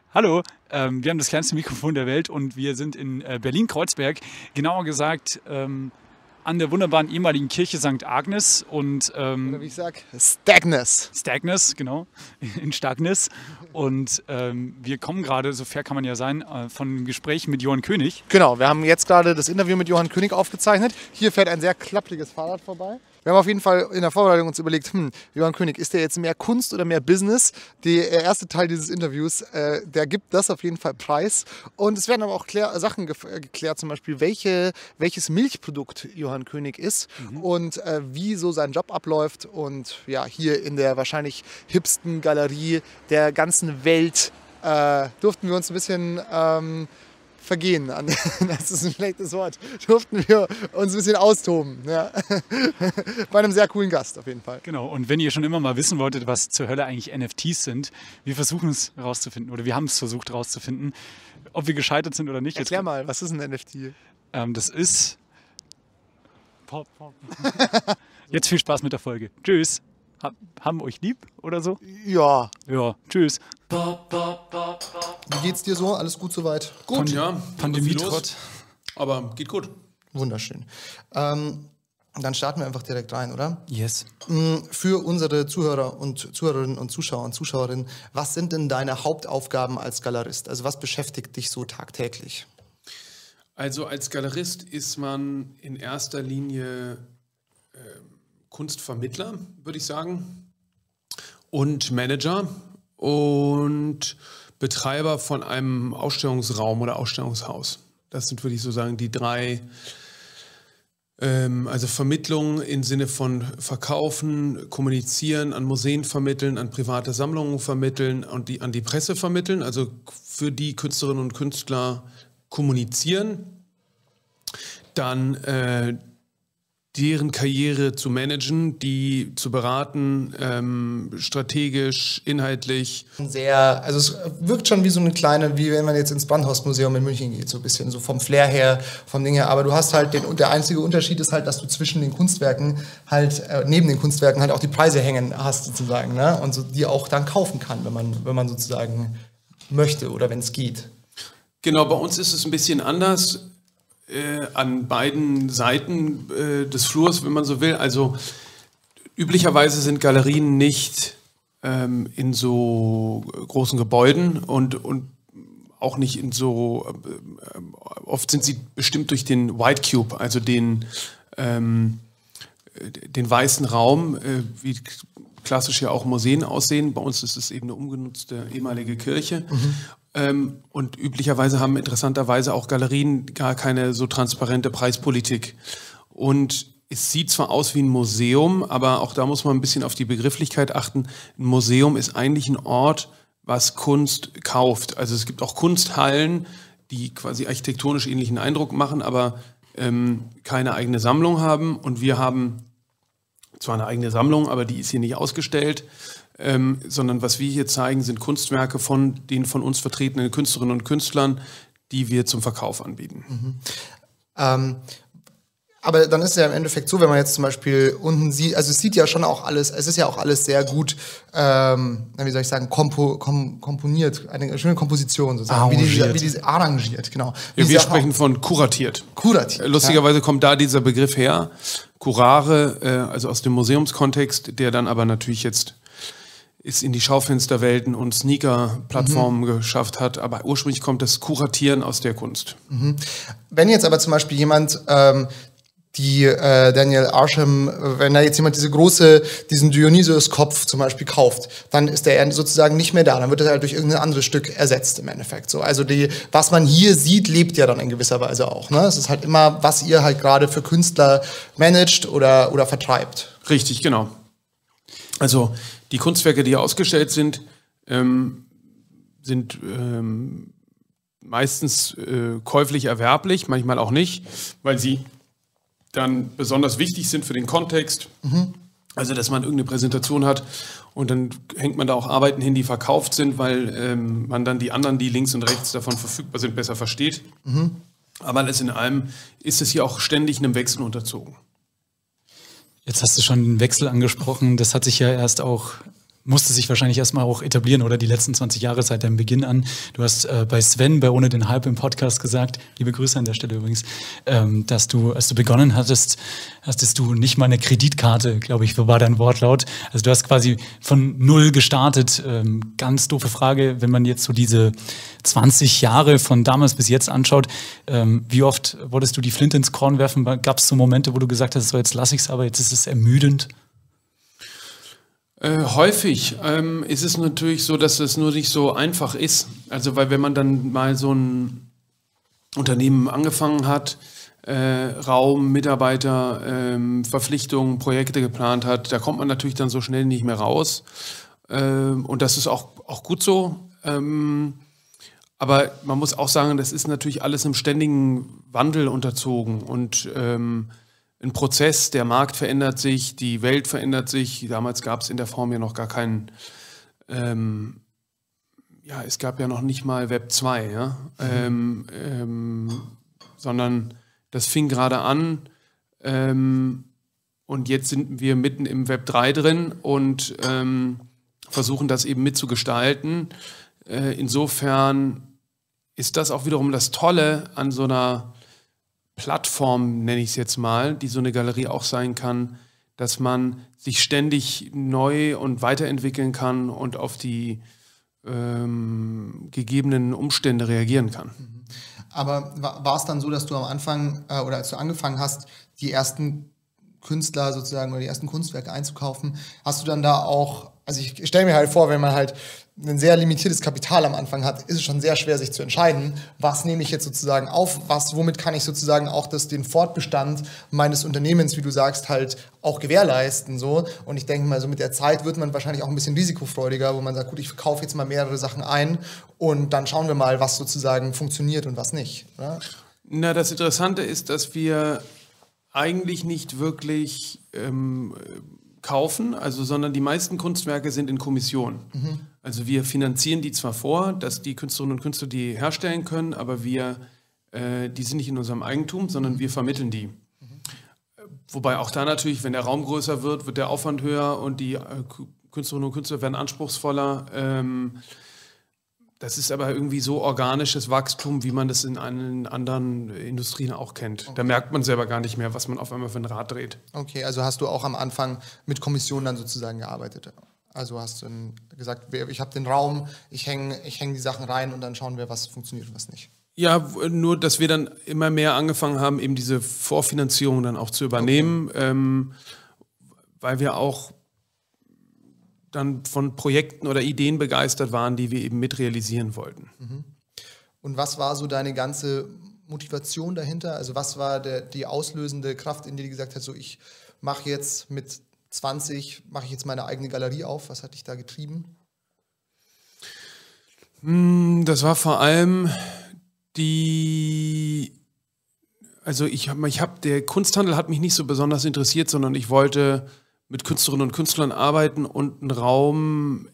Hallo, wir haben das kleinste Mikrofon der Welt und wir sind in Berlin-Kreuzberg, genauer gesagt an der wunderbaren ehemaligen Kirche St. Agnes und oder wie ich sage, Stagnes. Stagnes, genau, in Stagnes. Und wir kommen gerade, so fair kann man ja sein, von einem Gespräch mit Johann König. Genau, wir haben jetzt gerade das Interview mit Johann König aufgezeichnet. Hier fährt ein sehr klappriges Fahrrad vorbei. Wir haben auf jeden Fall in der Vorbereitung uns überlegt, Johann König, ist der jetzt mehr Kunst oder mehr Business? Der erste Teil dieses Interviews, der gibt das auf jeden Fall preis. Und es werden aber auch Sachen geklärt, zum Beispiel welches Milchprodukt Johann König ist und wie so sein Job abläuft. Und ja, hier in der wahrscheinlich hipsten Galerie der ganzen Welt durften wir uns ein bisschen vergehen, das ist ein schlechtes Wort, durften wir uns ein bisschen austoben. Ja. Bei einem sehr coolen Gast auf jeden Fall. Genau, und wenn ihr schon immer mal wissen wolltet, was zur Hölle eigentlich NFTs sind, wir versuchen es herauszufinden, oder wir haben es versucht herauszufinden, ob wir gescheitert sind oder nicht. Erklär mal, was ist ein NFT? Das ist... Jetzt viel Spaß mit der Folge. Tschüss. Haben euch lieb oder so? Ja. Ja, tschüss. Wie geht's dir so? Alles gut soweit? Gut, ja. Pandemie-Trott. Aber geht gut. Wunderschön. Dann starten wir einfach direkt rein, oder? Yes. Für unsere Zuhörer und Zuhörerinnen und Zuschauer und Zuschauerinnen, was sind denn deine Hauptaufgaben als Galerist? Also was beschäftigt dich so tagtäglich? Also als Galerist ist man in erster Linie Kunstvermittler, würde ich sagen, und Manager und Betreiber von einem Ausstellungsraum oder Ausstellungshaus. Das sind, würde ich so sagen, die drei, also Vermittlung im Sinne von Verkaufen, Kommunizieren, an Museen vermitteln, an private Sammlungen vermitteln und an die Presse vermitteln, also für die Künstlerinnen und Künstler kommunizieren, dann deren Karriere zu managen, die zu beraten, strategisch, inhaltlich. Also es wirkt schon wie so eine kleine, wie wenn man jetzt ins Brandhausmuseum in München geht, so ein bisschen, so vom Flair her, vom Ding her. Aber du hast halt, der einzige Unterschied ist halt, dass du zwischen den Kunstwerken halt, neben den Kunstwerken halt auch die Preise hängen hast sozusagen, ne? Und so die auch dann kaufen kann, wenn man sozusagen möchte oder wenn es geht. Genau, bei uns ist es ein bisschen anders. An beiden Seiten des Flurs, wenn man so will. Also üblicherweise sind Galerien nicht in so großen Gebäuden und auch nicht in so, oft sind sie bestimmt durch den White Cube, also den weißen Raum, wie klassisch ja auch Museen aussehen. Bei uns ist es eben eine umgenutzte ehemalige Kirche. Und üblicherweise haben interessanterweise auch Galerien gar keine so transparente Preispolitik. Und es sieht zwar aus wie ein Museum, aber auch da muss man ein bisschen auf die Begrifflichkeit achten. Ein Museum ist eigentlich ein Ort, was Kunst kauft. Also es gibt auch Kunsthallen, die quasi architektonisch ähnlichen Eindruck machen, aber keine eigene Sammlung haben. Und wir haben zwar eine eigene Sammlung, aber die ist hier nicht ausgestellt. Sondern was wir hier zeigen, sind Kunstwerke von den von uns vertretenen Künstlerinnen und Künstlern, die wir zum Verkauf anbieten. Aber dann ist es ja im Endeffekt so, wenn man jetzt zum Beispiel unten sieht, also es sieht ja schon auch alles, es ist ja auch alles sehr gut, wie soll ich sagen, komponiert, eine schöne Komposition sozusagen, wie diese arrangiert, genau. Ja, wir sprechen von kuratiert. Kuratiert. Lustigerweise kommt da dieser Begriff her, Curare, also aus dem Museumskontext, der dann aber natürlich jetzt ist in die Schaufensterwelten und Sneaker-Plattformen geschafft hat, aber ursprünglich kommt das Kuratieren aus der Kunst. Wenn jetzt aber zum Beispiel jemand Daniel Arsham, wenn da jetzt jemand diesen Dionysius-Kopf zum Beispiel kauft, dann ist der sozusagen nicht mehr da, dann wird er halt durch irgendein anderes Stück ersetzt im Endeffekt. So, also was man hier sieht, lebt ja dann in gewisser Weise auch. Ne? Es ist halt immer, was ihr halt gerade für Künstler managt oder vertreibt. Richtig, genau. Also die Kunstwerke, die hier ausgestellt sind, sind meistens käuflich erwerblich, manchmal auch nicht, weil sie dann besonders wichtig sind für den Kontext. Also, dass man irgendeine Präsentation hat und dann hängt man da auch Arbeiten hin, die verkauft sind, weil man dann die anderen, die links und rechts davon verfügbar sind, besser versteht. Aber alles in allem ist es hier auch ständig einem Wechsel unterzogen. Jetzt hast du schon den Wechsel angesprochen. Das hat sich ja erst auch musste sich wahrscheinlich erstmal auch etablieren, oder die letzten 20 Jahre seit deinem Beginn an. Du hast bei Sven, bei Ohne den Hype im Podcast gesagt, liebe Grüße an der Stelle übrigens, dass du, als du begonnen hattest du nicht mal eine Kreditkarte, glaube ich, so war dein Wortlaut. Also du hast quasi von null gestartet. Ganz doofe Frage, wenn man jetzt so diese 20 Jahre von damals bis jetzt anschaut, wie oft wolltest du die Flinte ins Korn werfen? Gab es so Momente, wo du gesagt hast, so jetzt lasse ich es, aber jetzt ist es ermüdend? Häufig ist es natürlich so, dass es nur nicht so einfach ist. Also weil wenn man dann mal so ein Unternehmen angefangen hat, Raum, Mitarbeiter, Verpflichtungen, Projekte geplant hat, da kommt man natürlich dann so schnell nicht mehr raus. Und das ist auch gut so. Aber man muss auch sagen, das ist natürlich alles im ständigen Wandel unterzogen und ein Prozess, der Markt verändert sich, die Welt verändert sich. Damals gab es in der Form ja noch gar keinen, es gab ja noch nicht mal Web 2, ja? Sondern das fing gerade an und jetzt sind wir mitten im Web 3 drin und versuchen das eben mitzugestalten. Insofern ist das auch wiederum das Tolle an so einer Plattform, nenne ich es jetzt mal, die so eine Galerie auch sein kann, dass man sich ständig neu und weiterentwickeln kann und auf die gegebenen Umstände reagieren kann. Aber war es dann so, dass du am Anfang oder als du angefangen hast, die ersten Künstler sozusagen oder die ersten Kunstwerke einzukaufen, hast du dann da auch, also ich stelle mir halt vor, wenn man halt ein sehr limitiertes Kapital am Anfang hat, ist es schon sehr schwer, sich zu entscheiden, was nehme ich jetzt sozusagen auf, womit kann ich sozusagen auch den Fortbestand meines Unternehmens, wie du sagst, halt auch gewährleisten, so. Und ich denke mal, so mit der Zeit wird man wahrscheinlich auch ein bisschen risikofreudiger, wo man sagt, gut, ich kaufe jetzt mal mehrere Sachen ein und dann schauen wir mal, was sozusagen funktioniert und was nicht, oder? Na, das Interessante ist, dass wir eigentlich nicht wirklich kaufen, sondern die meisten Kunstwerke sind in Kommission. Mhm. Also wir finanzieren die zwar vor, dass die Künstlerinnen und Künstler die herstellen können, aber die sind nicht in unserem Eigentum, sondern wir vermitteln die. Mhm. Wobei auch da natürlich, wenn der Raum größer wird der Aufwand höher und die Künstlerinnen und Künstler werden anspruchsvoller. Das ist aber irgendwie so organisches Wachstum, wie man das in anderen Industrien auch kennt. Okay. Da merkt man selber gar nicht mehr, was man auf einmal für ein Rad dreht. Okay, also hast du auch am Anfang mit Kommissionen dann sozusagen gearbeitet? Also hast du gesagt, ich habe den Raum, ich häng die Sachen rein und dann schauen wir, was funktioniert und was nicht. Ja, nur, dass wir dann immer mehr angefangen haben, eben diese Vorfinanzierung dann auch zu übernehmen, okay. Weil wir auch dann von Projekten oder Ideen begeistert waren, die wir eben mit realisieren wollten. Und was war so deine ganze Motivation dahinter? Also was war die auslösende Kraft, in dir die gesagt hat, so ich mache jetzt mit 20, mache ich jetzt meine eigene Galerie auf? Was hat dich da getrieben? Das war vor allem der Kunsthandel hat mich nicht so besonders interessiert, sondern ich wollte mit Künstlerinnen und Künstlern arbeiten und einen Raum,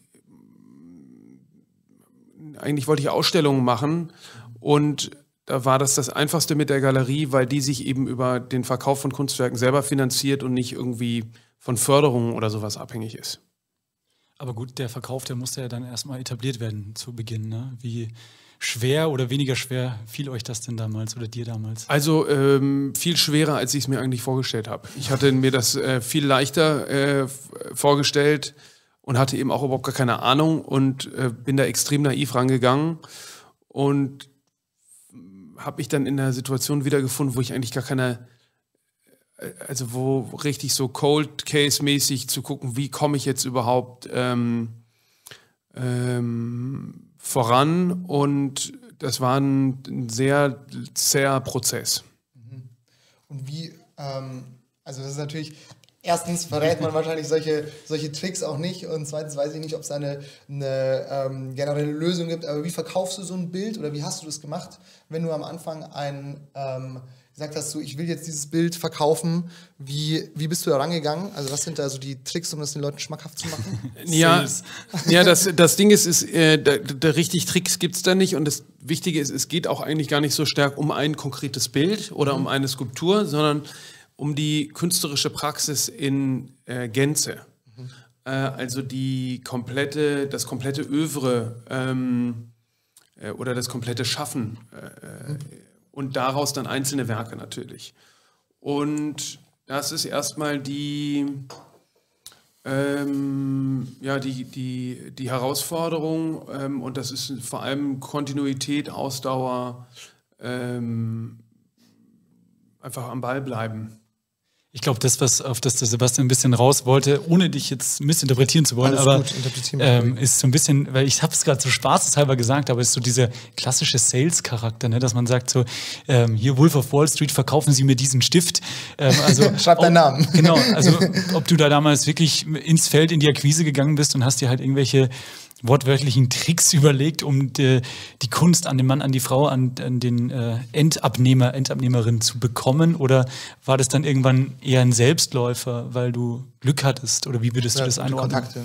eigentlich wollte ich Ausstellungen machen und da war das Einfachste mit der Galerie, weil die sich eben über den Verkauf von Kunstwerken selber finanziert und nicht irgendwie von Förderungen oder sowas abhängig ist. Aber gut, der Verkauf, der musste ja dann erstmal etabliert werden zu Beginn, ne? Wie schwer oder weniger schwer fiel euch das denn damals oder dir damals? Also viel schwerer, als ich es mir eigentlich vorgestellt habe. Ich hatte mir das viel leichter vorgestellt und hatte eben auch überhaupt gar keine Ahnung und bin da extrem naiv rangegangen und habe mich dann in einer Situation wiedergefunden, wo ich eigentlich gar keine, wo richtig so Cold Case-mäßig zu gucken, wie komme ich jetzt überhaupt voran, und das war ein sehr zäher Prozess. Und wie, also das ist natürlich, erstens verrät man wahrscheinlich solche Tricks auch nicht und zweitens weiß ich nicht, ob es da eine generelle Lösung gibt, aber wie verkaufst du so ein Bild oder wie hast du das gemacht, wenn du am Anfang gesagt hast, so, ich will jetzt dieses Bild verkaufen, wie bist du da rangegangen? Also was sind da so die Tricks, um das den Leuten schmackhaft zu machen? Ja, das Ding ist richtig Tricks gibt es da nicht, und das Wichtige ist, es geht auch eigentlich gar nicht so stark um ein konkretes Bild oder um eine Skulptur, sondern um die künstlerische Praxis in Gänze. also das komplette Œuvre oder das komplette Schaffen und daraus dann einzelne Werke natürlich. Und das ist erstmal die Herausforderung und das ist vor allem Kontinuität, Ausdauer, einfach am Ball bleiben. Ich glaube, auf das der Sebastian ein bisschen raus wollte, ohne dich jetzt missinterpretieren zu wollen, aber ist so ein bisschen, weil ich habe es gerade so spaßeshalber gesagt, aber es ist so dieser klassische Sales-Charakter, ne, dass man sagt so, hier Wolf of Wall Street, verkaufen Sie mir diesen Stift. Schreib deinen Namen. Genau, also ob du da damals wirklich ins Feld, in die Akquise gegangen bist und hast dir halt irgendwelche wortwörtlichen Tricks überlegt, um die Kunst an den Mann, an die Frau, an den Endabnehmerin zu bekommen? Oder war das dann irgendwann eher ein Selbstläufer, weil du Glück hattest? Oder wie würdest du das einordnen? Kontakte.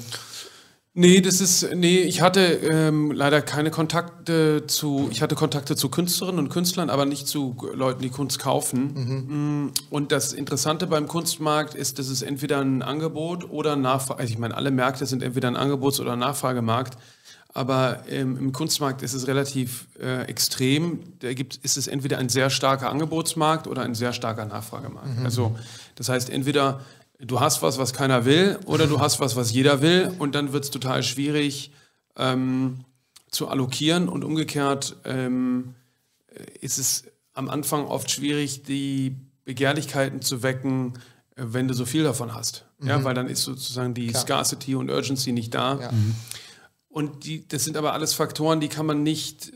Ich hatte leider keine Kontakte ich hatte Kontakte zu Künstlerinnen und Künstlern, aber nicht zu Leuten, die Kunst kaufen. Und das Interessante beim Kunstmarkt ist, dass es entweder ein Angebot oder Nachfrage, also ich meine, alle Märkte sind entweder ein Angebots- oder Nachfragemarkt, aber im Kunstmarkt ist es relativ extrem. Ist es entweder ein sehr starker Angebotsmarkt oder ein sehr starker Nachfragemarkt. Also das heißt, entweder du hast was keiner will, oder du hast was jeder will, und dann wird es total schwierig zu allokieren, und umgekehrt ist es am Anfang oft schwierig, die Begehrlichkeiten zu wecken, wenn du so viel davon hast. Ja, weil dann ist sozusagen die Scarcity und Urgency nicht da. Ja. Und das sind aber alles Faktoren, die kann man nicht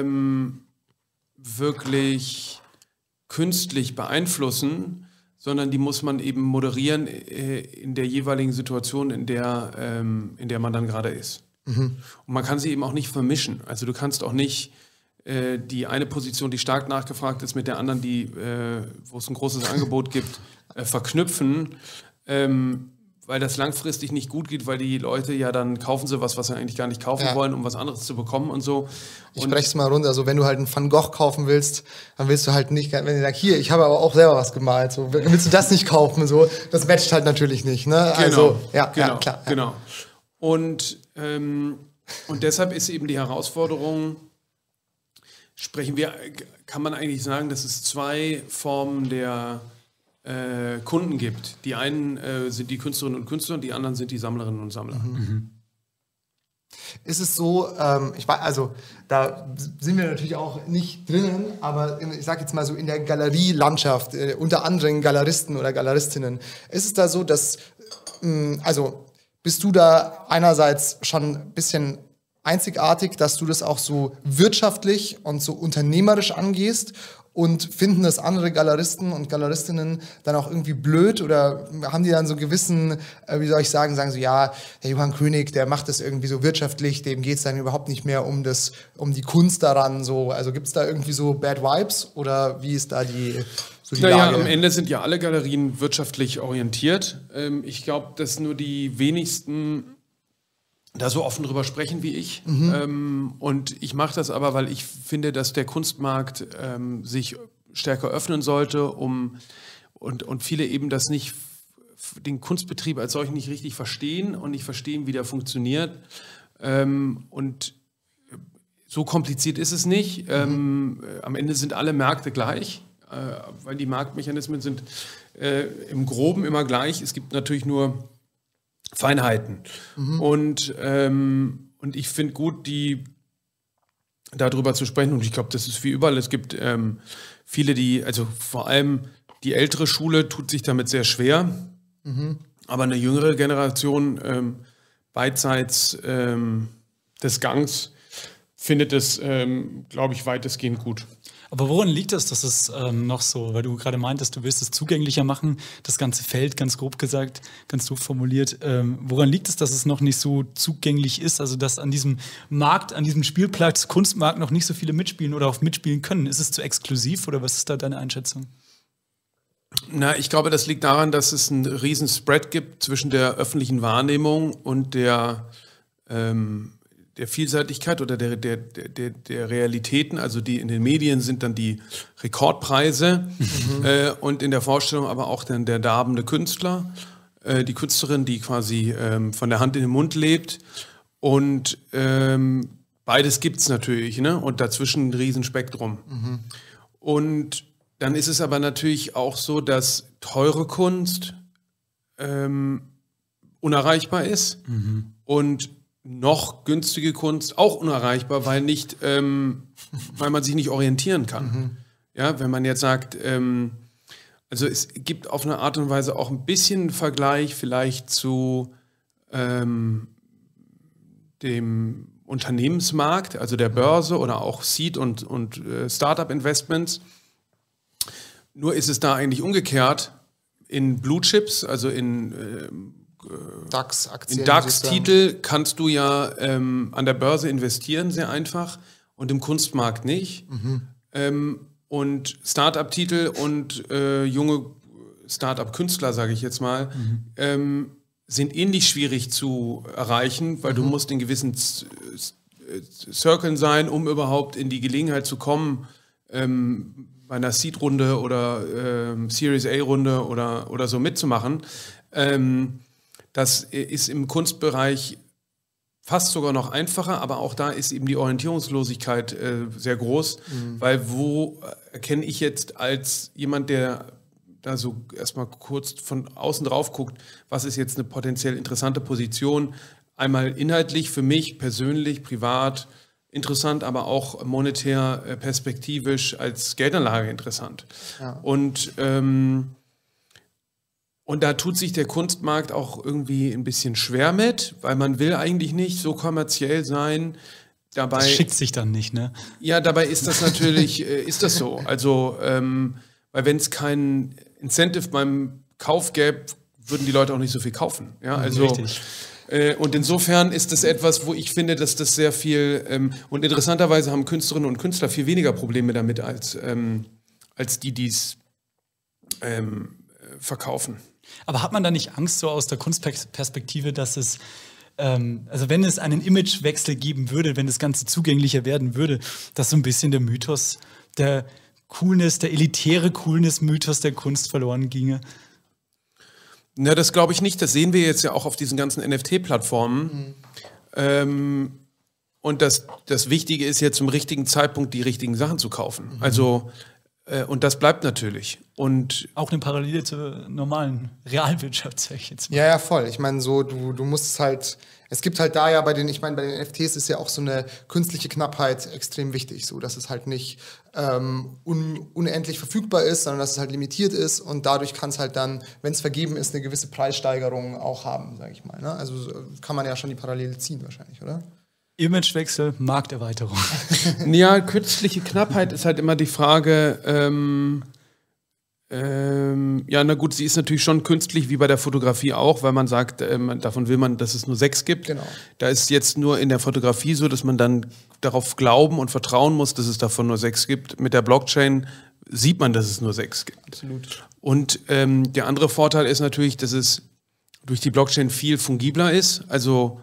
wirklich künstlich beeinflussen, sondern die muss man eben moderieren in der jeweiligen Situation, in der man dann gerade ist. Und man kann sie eben auch nicht vermischen. Also du kannst auch nicht die eine Position, die stark nachgefragt ist, mit der anderen, wo es ein großes Angebot gibt, verknüpfen, weil das langfristig nicht gut geht, weil die Leute ja dann kaufen sie was sie eigentlich gar nicht kaufen wollen, um was anderes zu bekommen und so. Ich spreche es mal runter, also wenn du halt einen Van Gogh kaufen willst, dann willst du halt nicht, wenn du sagst, hier, ich habe aber auch selber was gemalt, so, willst du das nicht kaufen, so, das matcht halt natürlich nicht, ne? Also, klar. Genau. Und deshalb ist eben die Herausforderung, kann man eigentlich sagen, dass es zwei Formen der Kunden gibt. Die einen sind die Künstlerinnen und Künstler, und die anderen sind die Sammlerinnen und Sammler. Ist es so, da sind wir natürlich auch nicht drinnen, aber ich sage jetzt mal so in der Galerielandschaft, unter anderen Galeristen oder Galeristinnen, ist es da so, dass, bist du da einerseits schon ein bisschen einzigartig, dass du das auch so wirtschaftlich und so unternehmerisch angehst? Und finden das andere Galeristen und Galeristinnen dann auch irgendwie blöd, oder haben die dann so gewissen, sagen so, ja, der Johann König, der macht das irgendwie so wirtschaftlich, dem geht es dann überhaupt nicht mehr um die Kunst daran, so, also gibt es da irgendwie so Bad Vibes, oder wie ist da die Lage? Am Ende sind ja alle Galerien wirtschaftlich orientiert. Ich glaube, dass nur die wenigsten da so offen drüber sprechen wie ich. Und ich mache das aber, weil ich finde, dass der Kunstmarkt sich stärker öffnen sollte, und viele eben den Kunstbetrieb als solchen nicht richtig verstehen und nicht verstehen, wie der funktioniert. Und so kompliziert ist es nicht. Am Ende sind alle Märkte gleich, weil die Marktmechanismen sind im Groben immer gleich. Es gibt natürlich nur Feinheiten. Und ich finde gut, darüber zu sprechen, und ich glaube, das ist wie überall. Es gibt viele, also vor allem die ältere Schule tut sich damit sehr schwer, aber eine jüngere Generation beidseits des Gangs findet es, glaube ich, weitestgehend gut. Aber woran liegt das, dass es noch so, weil du gerade meintest, du willst es zugänglicher machen, das ganze Feld, ganz grob gesagt, ganz doof formuliert, woran liegt es, dass es noch nicht so zugänglich ist, also dass an diesem Markt, an diesem Spielplatz, Kunstmarkt noch nicht so viele mitspielen oder auch mitspielen können? Ist es zu exklusiv, oder was ist da deine Einschätzung? Ich glaube, das liegt daran, dass es einen riesen Spread gibt zwischen der öffentlichen Wahrnehmung und der Vielseitigkeit oder der Realitäten. Also die in den Medien sind dann die Rekordpreise und in der Vorstellung aber auch dann der darbende Künstler. die Künstlerin, die quasi von der Hand in den Mund lebt. Und beides gibt es natürlich, ne? Und dazwischen ein Riesenspektrum. Und dann ist es aber natürlich auch so, dass teure Kunst unerreichbar ist und noch günstige Kunst auch unerreichbar, weil man sich nicht orientieren kann. Ja, wenn man jetzt sagt, also es gibt auf eine Art und Weise auch ein bisschen Vergleich vielleicht zu dem Unternehmensmarkt, also der Börse oder auch Seed- und Startup-Investments. Nur ist es da eigentlich umgekehrt. In Blue Chips, also in DAX-Aktien. In DAX-Titel kannst du ja an der Börse investieren, sehr einfach, und im Kunstmarkt nicht. Und Start-up-Titel und junge Start-up-Künstler, sage ich jetzt mal, sind ähnlich schwierig zu erreichen, weil du musst in gewissen Circlen sein, um überhaupt in die Gelegenheit zu kommen, bei einer Seed-Runde oder Series A-Runde oder so mitzumachen. Das ist im Kunstbereich fast sogar noch einfacher, aber auch da ist eben die Orientierungslosigkeit sehr groß, weil wo erkenne ich jetzt als jemand, der da so erstmal kurz von außen drauf guckt, was ist jetzt eine potenziell interessante Position, einmal inhaltlich für mich persönlich, privat interessant, aber auch monetär perspektivisch als Geldanlage interessant. Ja. Und da tut sich der Kunstmarkt auch irgendwie ein bisschen schwer mit, weil man will eigentlich nicht so kommerziell sein. Dabei, das schickt sich dann nicht, ne? Ja, dabei ist das natürlich, ist das so. Also, weil wenn es kein Incentive beim Kauf gäbe, würden die Leute auch nicht so viel kaufen. Ja, also, richtig. Und insofern ist das etwas, wo ich finde, dass das sehr viel, und interessanterweise haben Künstlerinnen und Künstler viel weniger Probleme damit als die es verkaufen. Aber hat man da nicht Angst, so aus der Kunstperspektive, dass es, also wenn es einen Imagewechsel geben würde, wenn das Ganze zugänglicher werden würde, dass so ein bisschen der Mythos, der Coolness, der elitäre Coolness-Mythos der Kunst verloren ginge? Na, das glaube ich nicht. Das sehen wir jetzt ja auch auf diesen ganzen NFT-Plattformen. Und das Wichtige ist jetzt zum richtigen Zeitpunkt die richtigen Sachen zu kaufen. Also, und das bleibt natürlich. Und auch eine Parallele zur normalen Realwirtschaft, sag ich jetzt mal. Ja, voll. Ich meine, so, du musst es halt, es gibt halt da ja bei den NFTs ist ja auch so eine künstliche Knappheit extrem wichtig, so, dass es halt nicht unendlich verfügbar ist, sondern dass es halt limitiert ist und dadurch kann es halt dann, wenn es vergeben ist, eine gewisse Preissteigerung auch haben, sage ich mal. Ne? Also kann man ja schon die Parallele ziehen wahrscheinlich, oder? Imagewechsel, Markterweiterung. Ja, künstliche Knappheit ist halt immer die Frage, ja, na gut, sie ist natürlich schon künstlich, wie bei der Fotografie auch, weil man sagt, davon will man, dass es nur 6 gibt. Genau. Da ist jetzt nur in der Fotografie so, dass man dann darauf glauben und vertrauen muss, dass es davon nur 6 gibt. Mit der Blockchain sieht man, dass es nur 6 gibt. Absolut. Und der andere Vorteil ist natürlich, dass es durch die Blockchain viel fungibler ist. Also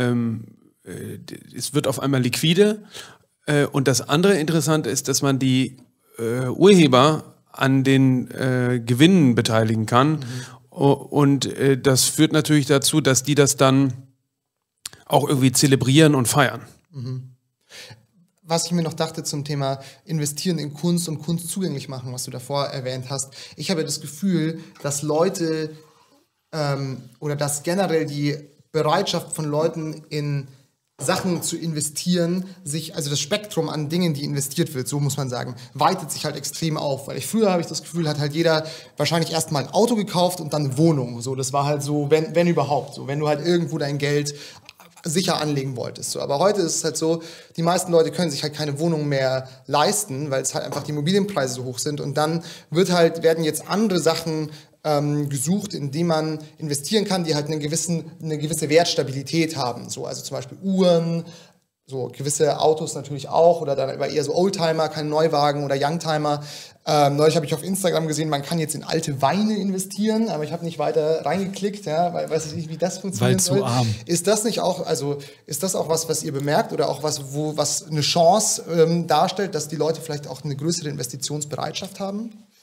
es wird auf einmal liquide. Und das andere Interessante ist, dass man die Urheber an den Gewinnen beteiligen kann. Und das führt natürlich dazu, dass die das dann auch irgendwie zelebrieren und feiern. Was ich mir noch dachte zum Thema Investieren in Kunst und Kunst zugänglich machen, was du davor erwähnt hast. Ich habe das Gefühl, dass Leute oder dass generell die Bereitschaft von Leuten in Sachen zu investieren, also das Spektrum an Dingen, die investiert wird, so muss man sagen, weitet sich halt extrem auf. Weil früher habe ich das Gefühl, hat halt jeder wahrscheinlich erstmal ein Auto gekauft und dann eine Wohnung. So, das war halt so, wenn überhaupt, so, wenn du halt irgendwo dein Geld sicher anlegen wolltest. So. Aber heute ist es halt so, die meisten Leute können sich halt keine Wohnung mehr leisten, weil es halt einfach die Immobilienpreise so hoch sind. Und dann werden jetzt andere Sachen gesucht, in die man investieren kann, die halt eine gewisse Wertstabilität haben. So, also zum Beispiel Uhren, so gewisse Autos natürlich auch oder dann aber eher so Oldtimer, keine Neuwagen oder Youngtimer. Neulich habe ich auf Instagram gesehen, man kann jetzt in alte Weine investieren, aber ich habe nicht weiter reingeklickt, ja, weil weiß ich nicht, wie das funktioniert. Weil zu arm. Ist das nicht auch, ist das auch was ihr bemerkt oder auch was eine Chance darstellt, dass die Leute vielleicht auch eine größere Investitionsbereitschaft haben?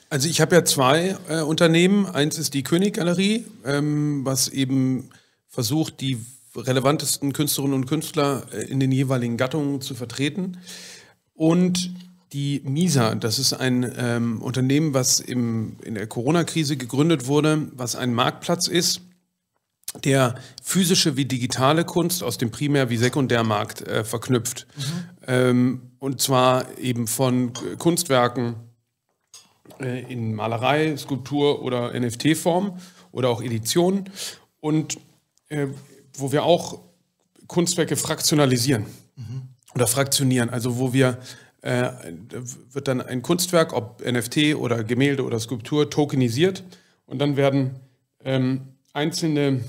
Also ich habe ja zwei Unternehmen. Eins ist die König Galerie, was eben versucht, die relevantesten Künstlerinnen und Künstler in den jeweiligen Gattungen zu vertreten. Und die MISA, das ist ein Unternehmen, was in der Corona-Krise gegründet wurde, was ein Marktplatz ist, der physische wie digitale Kunst aus dem Primär- wie Sekundärmarkt verknüpft. Und zwar eben von Kunstwerken in Malerei, Skulptur oder NFT-Form oder auch Editionen und wo wir auch Kunstwerke fraktionalisieren oder fraktionieren, also wo wir wird dann ein Kunstwerk, ob NFT oder Gemälde oder Skulptur, tokenisiert und dann werden einzelne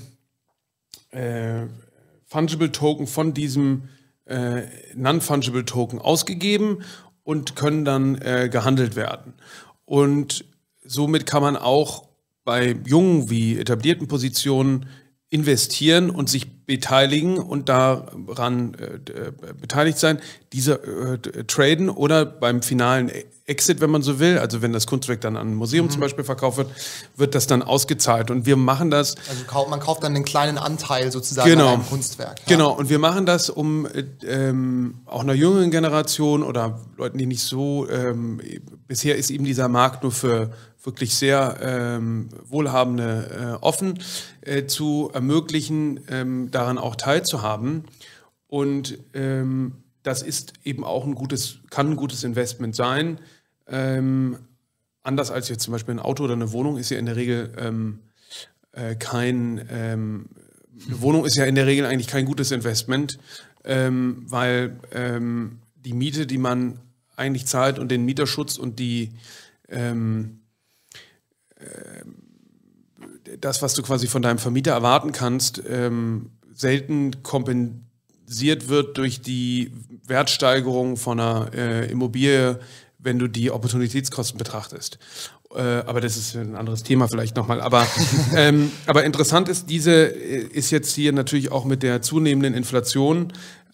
Fungible Token von diesem Non-Fungible Token ausgegeben und können dann gehandelt werden. Und somit kann man auch bei jungen wie etablierten Positionen investieren und sich beteiligen und daran beteiligt sein, diese traden oder beim finalen Exit, wenn man so will, also wenn das Kunstwerk dann an ein Museum zum Beispiel verkauft wird, wird das dann ausgezahlt. Und wir machen das... Also man kauft dann den kleinen Anteil sozusagen an einem Kunstwerk. Ja? Genau, und wir machen das, um auch einer jüngeren Generation oder Leuten, die nicht so... bisher ist eben dieser Markt nur für wirklich sehr Wohlhabende offen, zu ermöglichen, daran auch teilzuhaben. Und das ist eben auch kann ein gutes Investment sein. Anders als jetzt zum Beispiel ein Auto oder eine Wohnung ist ja in der Regel eine Wohnung ist ja in der Regel eigentlich kein gutes Investment, weil die Miete, die man eigentlich zahlt und den Mieterschutz und das, was du quasi von deinem Vermieter erwarten kannst, selten kompensiert wird durch die Wertsteigerung von einer Immobilie, wenn du die Opportunitätskosten betrachtest. Aber das ist ein anderes Thema vielleicht nochmal. Aber interessant ist, ist jetzt hier natürlich auch mit der zunehmenden Inflation,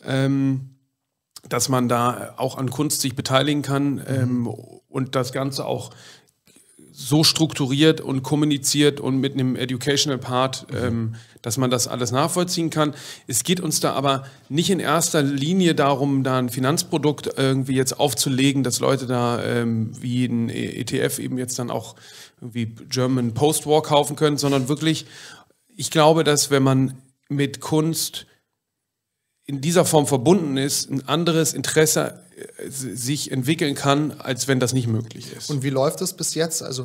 dass man da auch an Kunst sich beteiligen kann und das Ganze auch so strukturiert und kommuniziert und mit einem Educational Part, dass man das alles nachvollziehen kann. Es geht uns da aber nicht in erster Linie darum, da ein Finanzprodukt irgendwie jetzt aufzulegen, dass Leute da wie ein ETF eben jetzt dann auch irgendwie German Post-War kaufen können, sondern wirklich, ich glaube, dass wenn man mit Kunst in dieser Form verbunden ist, ein anderes Interesse sich entwickeln kann, als wenn das nicht möglich ist. Und wie läuft es bis jetzt? Also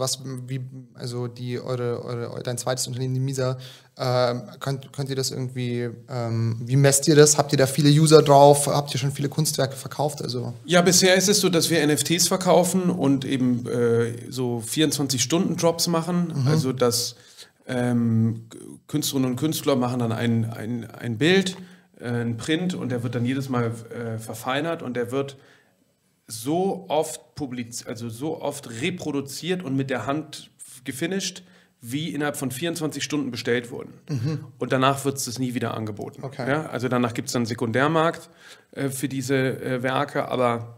dein zweites Unternehmen, die MISA, könnt ihr das irgendwie, wie messt ihr das? Habt ihr da viele User drauf? Habt ihr schon viele Kunstwerke verkauft? Also ja, bisher ist es so, dass wir NFTs verkaufen und eben so 24-Stunden-Drops machen. Also dass Künstlerinnen und Künstler machen dann ein Bild, ein Print und der wird dann jedes Mal verfeinert und der wird so oft so oft reproduziert und mit der Hand gefinisht, wie innerhalb von 24 Stunden bestellt wurden. Und danach wird es nie wieder angeboten. Okay. Ja? Also danach gibt es dann einen Sekundärmarkt für diese Werke, aber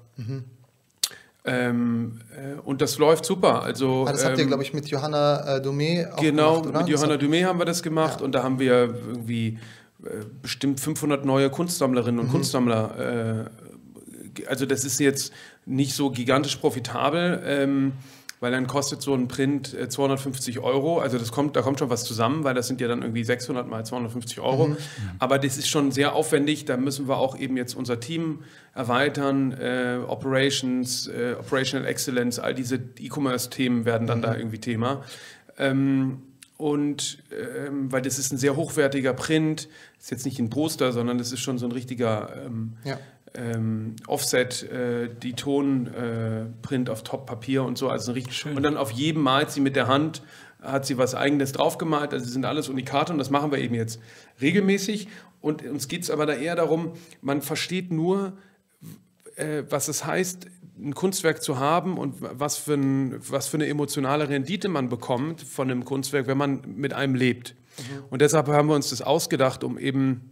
und das läuft super. Also, das habt ihr, glaube ich, mit Johanna Dumé auch gemacht, oder? Mit Johanna Dumé haben wir das gemacht und da haben wir irgendwie bestimmt 500 neue Kunstsammlerinnen und Kunstsammler. Also das ist jetzt nicht so gigantisch profitabel, weil dann kostet so ein Print 250 €. Also da kommt schon was zusammen, weil das sind ja dann irgendwie 600 mal 250 €. Aber das ist schon sehr aufwendig. Da müssen wir auch eben jetzt unser Team erweitern. Operations, Operational Excellence, all diese E-Commerce-Themen werden dann da irgendwie Thema. Weil das ist ein sehr hochwertiger Print, ist jetzt nicht ein Poster, sondern das ist schon so ein richtiger Offset, die Tonprint auf Top-Papier und so. Also richtig schön. Und dann auf jedem malt sie mit der Hand, hat sie was Eigenes draufgemalt. Also sind alles Unikate und das machen wir eben jetzt regelmäßig. Und uns geht es aber da eher darum, man versteht nur, was es heißt, ein Kunstwerk zu haben und was für eine emotionale Rendite man bekommt von einem Kunstwerk, wenn man mit einem lebt. Und deshalb haben wir uns das ausgedacht, um eben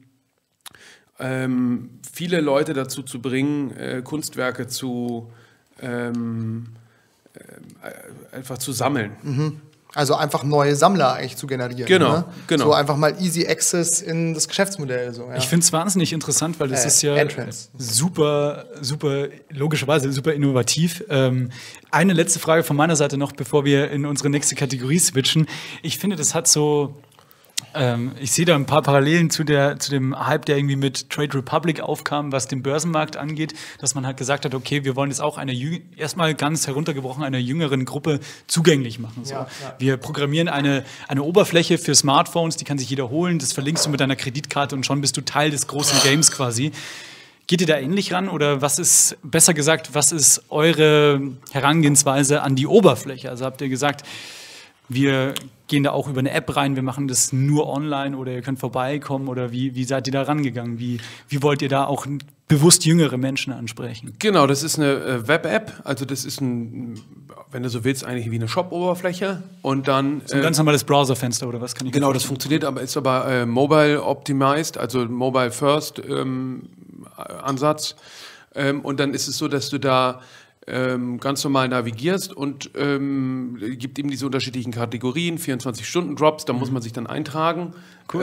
viele Leute dazu zu bringen, Kunstwerke zu einfach zu sammeln. Also einfach neue Sammler eigentlich zu generieren. Genau, ne? genau. So einfach mal Easy Access in das Geschäftsmodell. So, ja. Ich finde es wahnsinnig interessant, weil das ist ja Entrance. super, logischerweise super innovativ. Eine letzte Frage von meiner Seite noch, bevor wir in unsere nächste Kategorie switchen. Ich finde, das hat so... ich sehe da ein paar Parallelen zu dem Hype, der irgendwie mit Trade Republic aufkam, was den Börsenmarkt angeht, dass man halt gesagt hat, okay, wir wollen es auch erstmal ganz heruntergebrochen einer jüngeren Gruppe zugänglich machen. So. Ja. Wir programmieren eine Oberfläche für Smartphones, die kann sich jeder holen, das verlinkst du mit deiner Kreditkarte und schon bist du Teil des großen Games quasi. Geht ihr da ähnlich ran oder was ist eure Herangehensweise an die Oberfläche? Also habt ihr gesagt, wir gehen da auch über eine App rein, wir machen das nur online oder ihr könnt vorbeikommen oder wie seid ihr da rangegangen? Wie wollt ihr da auch bewusst jüngere Menschen ansprechen? Genau, das ist eine Web-App, also das ist wenn du so willst, eigentlich wie eine Shop-Oberfläche und dann... So ein ganz normales Browserfenster oder was kann ich... Genau, das funktioniert, ist aber mobile optimized, also mobile first Ansatz und dann ist es so, dass du da ganz normal navigierst und gibt eben diese unterschiedlichen Kategorien, 24-Stunden-Drops, da muss man sich dann eintragen,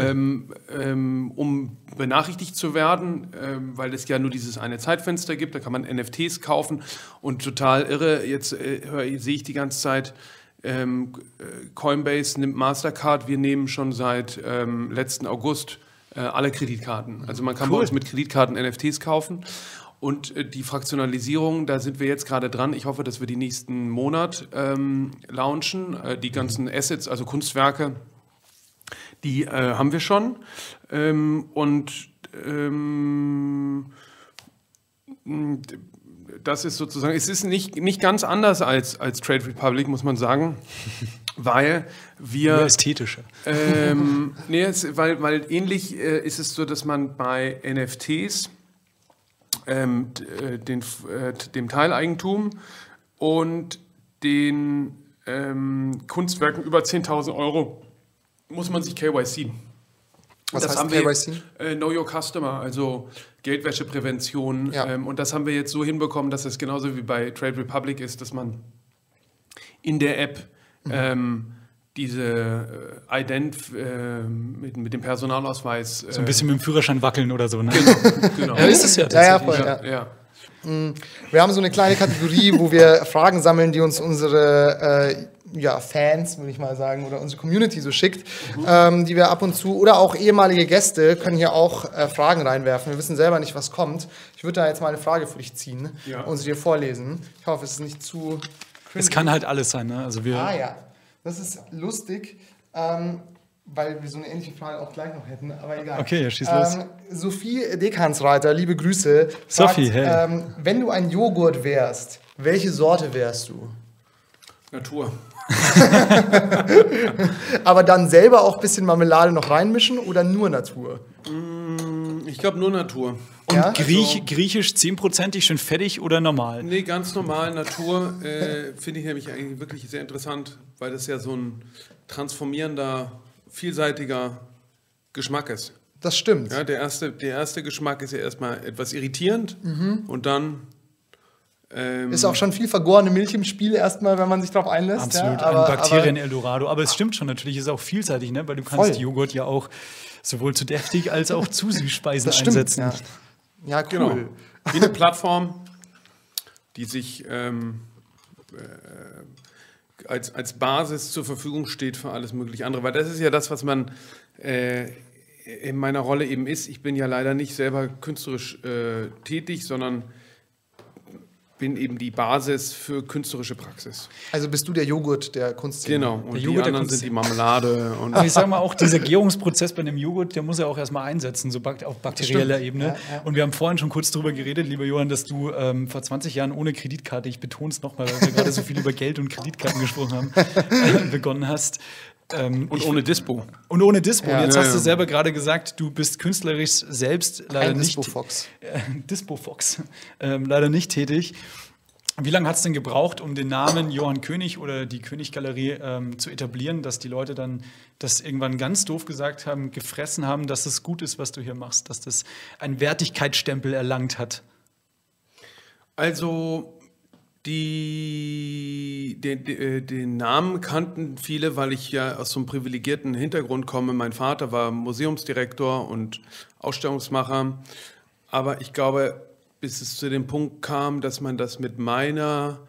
um benachrichtigt zu werden, weil es ja nur dieses eine Zeitfenster gibt, da kann man NFTs kaufen und total irre, jetzt sehe ich die ganze Zeit, Coinbase nimmt Mastercard, wir nehmen schon seit letzten August alle Kreditkarten, also man kann bei uns mit Kreditkarten NFTs kaufen. Und die Fraktionalisierung, da sind wir jetzt gerade dran. Ich hoffe, dass wir die nächsten Monat launchen. Die ganzen Assets, also Kunstwerke, die haben wir schon. Das ist sozusagen, es ist nicht ganz anders als Trade Republic, muss man sagen. Weil wir... Nur ästhetischer. Weil ähnlich ist es so, dass man bei NFTs dem Teileigentum und den Kunstwerken über 10.000 Euro muss man sich KYC. Was das heißt haben KYC? Know Your Customer, also Geldwäscheprävention. Ja. Und das haben wir jetzt so hinbekommen, dass es genauso wie bei Trade Republic ist, dass man in der App diese Ident mit dem Personalausweis. So ein bisschen mit dem Führerschein wackeln oder so, ne? Genau. Ja, ist es ja tatsächlich. Ja. Wir haben so eine kleine Kategorie, wo wir Fragen sammeln, die uns unsere Fans, würde ich mal sagen, oder unsere Community so schickt, die wir ab und zu, oder auch ehemalige Gäste können hier auch Fragen reinwerfen. Wir wissen selber nicht, was kommt. Ich würde da jetzt mal eine Frage für dich ziehen und sie dir vorlesen. Ich hoffe, es ist nicht zu cringy. Es kann halt alles sein, ne? Also das ist lustig, weil wir so eine ähnliche Frage auch gleich noch hätten, aber egal. Okay, ja, schieß los. Sophie Dekansreiter, liebe Grüße. Sophie, hey. Wenn du ein Joghurt wärst, welche Sorte wärst du? Natur. Aber dann selber auch ein bisschen Marmelade noch reinmischen oder nur Natur? Ich glaube nur Natur. Und Ja? griechisch 10%ig schön fettig oder normal? Nee, ganz normal. Natur finde ich nämlich eigentlich wirklich sehr interessant, weil das ja so ein transformierender, vielseitiger Geschmack ist. Das stimmt. Ja, der erste Geschmack ist ja erstmal etwas irritierend und dann... Ist auch schon viel vergorene Milch im Spiel erstmal, wenn man sich darauf einlässt. Absolut, ja, ein Bakterien-Eldorado. Aber es stimmt schon, natürlich ist es auch vielseitig, ne? Weil du kannst Joghurt ja auch sowohl zu deftig als auch zu Süßspeisen einsetzen. Ja, cool. Genau. Wie eine Plattform, die sich als Basis zur Verfügung steht für alles mögliche andere. Weil das ist ja das, was man in meiner Rolle eben ist. Ich bin ja leider nicht selber künstlerisch tätig, sondern bin eben die Basis für künstlerische Praxis. Also bist du der Joghurt der Kunstszene? Genau, und die anderen sind die Marmelade. Und Aber ich sage mal, auch dieser Gärungsprozess bei dem Joghurt, der muss ja auch erstmal einsetzen, so auf bakterieller Ebene. Ja. Und wir haben vorhin schon kurz darüber geredet, lieber Johann, dass du vor 20 Jahren ohne Kreditkarte, ich betone es nochmal, weil wir gerade so viel über Geld und Kreditkarten gesprochen haben, begonnen hast. Und ohne Dispo. Und ohne Dispo. Ja. Jetzt hast du selber gerade gesagt, du bist künstlerisch selbst leider Ein nicht... Dispo-Fox. Dispo-Fox. Leider nicht tätig. Wie lange hat es denn gebraucht, um den Namen Johann König oder die König-Galerie zu etablieren, dass die Leute dann das irgendwann ganz doof gesagt haben, gefressen haben, dass es gut ist, was du hier machst, dass das einen Wertigkeitsstempel erlangt hat? Also Den Namen kannten viele, weil ich ja aus so einem privilegierten Hintergrund komme. Mein Vater war Museumsdirektor und Ausstellungsmacher. Aber ich glaube, bis es zu dem Punkt kam, dass man das mit meiner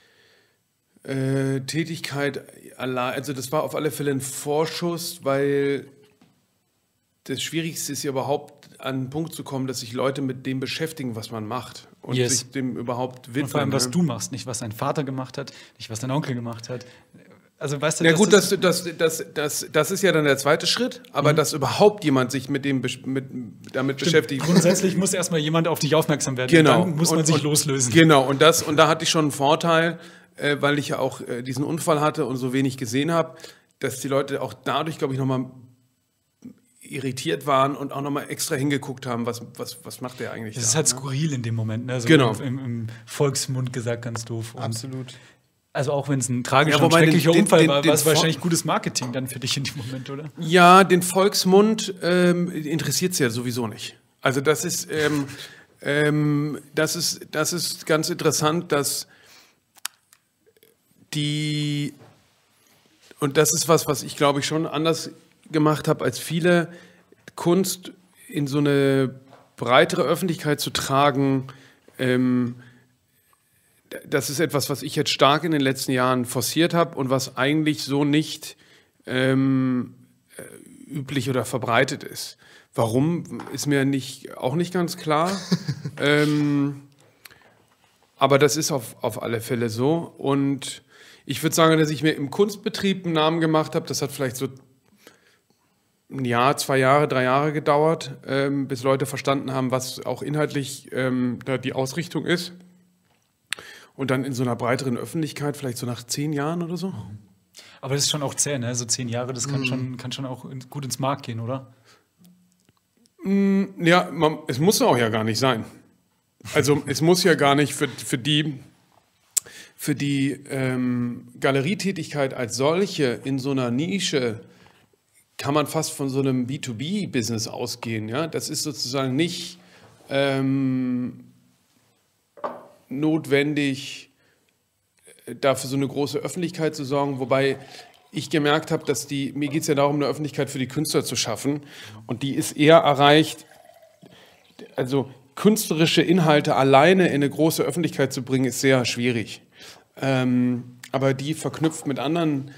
Tätigkeit allein, also das war auf alle Fälle ein Vorschuss, weil das Schwierigste ist ja überhaupt an einen Punkt zu kommen, dass sich Leute mit dem beschäftigen, was man macht und sich dem überhaupt widmen. Und vor allem, was du machst, nicht was dein Vater gemacht hat, nicht was dein Onkel gemacht hat. Also weißt du, ja gut, das ist ja dann der zweite Schritt, aber dass überhaupt jemand sich mit dem damit beschäftigt. Grundsätzlich muss erstmal jemand auf dich aufmerksam werden. Genau. Und dann muss man sich loslösen. Genau, und da hatte ich schon einen Vorteil, weil ich ja auch diesen Unfall hatte und so wenig gesehen habe, dass die Leute auch dadurch, glaube ich, nochmal irritiert waren und auch nochmal extra hingeguckt haben, was macht der eigentlich. Das ist halt skurril in dem Moment, ne? So genau. Im Volksmund gesagt, ganz doof. Und absolut. Also auch wenn es ein tragischer und schrecklicher Unfall war, war es wahrscheinlich gutes Marketing dann für dich in dem Moment, oder? Ja, den Volksmund interessiert es ja sowieso nicht. Also das ist ganz interessant, dass und das ist was ich glaube ich schon anders gemacht habe als viele, Kunst in so eine breitere Öffentlichkeit zu tragen, das ist etwas, was ich jetzt stark in den letzten Jahren forciert habe und was eigentlich so nicht üblich oder verbreitet ist. Warum, ist mir auch nicht ganz klar. Aber das ist auf alle Fälle so. Und ich würde sagen, dass ich mir im Kunstbetrieb einen Namen gemacht habe. Das hat vielleicht so ein Jahr, 2 Jahre, 3 Jahre gedauert, bis Leute verstanden haben, was auch inhaltlich da die Ausrichtung ist. Und dann in so einer breiteren Öffentlichkeit, vielleicht so nach 10 Jahren oder so. Aber das ist schon auch zäh, ne? So 10 Jahre, das kann schon auch gut ins Markt gehen, oder? Ja, es muss auch ja gar nicht sein. Also es muss ja gar nicht für die Galerietätigkeit als solche in so einer Nische kann man fast von so einem B2B-Business ausgehen. Ja? Das ist sozusagen nicht notwendig, dafür so eine große Öffentlichkeit zu sorgen, wobei ich gemerkt habe, dass mir geht es ja darum, eine Öffentlichkeit für die Künstler zu schaffen und die ist eher erreicht, also künstlerische Inhalte alleine in eine große Öffentlichkeit zu bringen, ist sehr schwierig. Aber die verknüpft mit anderen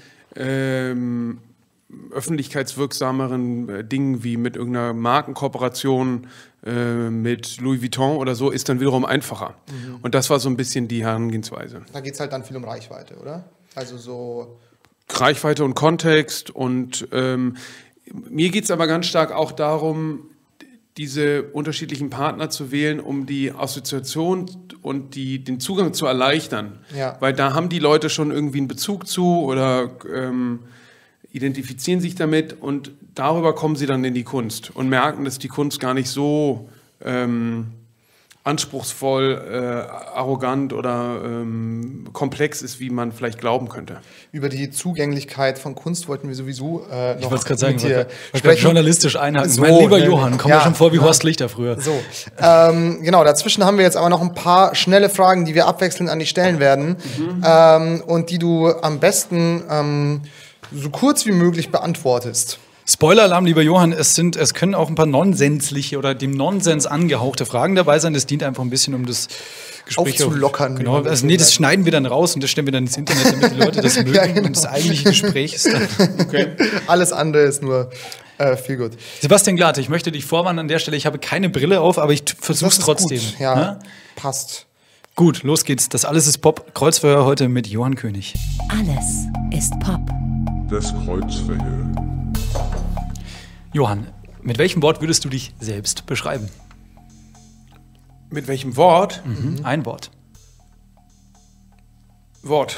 öffentlichkeitswirksameren Dingen wie mit irgendeiner Markenkooperation mit Louis Vuitton oder so, ist dann wiederum einfacher. Und das war so ein bisschen die Herangehensweise. Da geht es halt dann viel um Reichweite, oder? Also so Reichweite und Kontext und mir geht es aber ganz stark auch darum, diese unterschiedlichen Partner zu wählen, um die Assoziation und den Zugang zu erleichtern. Ja. Weil da haben die Leute schon irgendwie einen Bezug zu oder identifizieren sich damit und darüber kommen sie dann in die Kunst und merken, dass die Kunst gar nicht so anspruchsvoll, arrogant oder komplex ist, wie man vielleicht glauben könnte. Über die Zugänglichkeit von Kunst wollten wir sowieso noch ich wollte es gerade sagen, journalistisch einhaken. So, mein lieber Johann, komm mir schon vor wie Horst Lichter früher. So, genau, dazwischen haben wir jetzt aber noch ein paar schnelle Fragen, die wir abwechselnd an dich stellen werden und die du am besten so kurz wie möglich beantwortest. Spoiler-Alarm, lieber Johann, es können auch ein paar nonsensliche oder dem Nonsens angehauchte Fragen dabei sein. Das dient einfach ein bisschen, um das Gespräch aufzulockern. Genau, also das schneiden wir dann raus und das stellen wir dann ins Internet, damit die Leute das mögen. Ja, genau. Und das eigentliche Gespräch ist dann okay. Alles andere ist nur viel gut. Sebastian Glate, ich möchte dich vorwarnen an der Stelle. Ich habe keine Brille auf, aber ich versuche es trotzdem. Gut. Ja, ne? Passt. Gut, los geht's. Das Alles ist Pop. Kreuzverhör heute mit Johann König. Alles ist Pop. Das Kreuzverhör. Johann, mit welchem Wort würdest du dich selbst beschreiben? Mit welchem Wort? Ein Wort. Wort.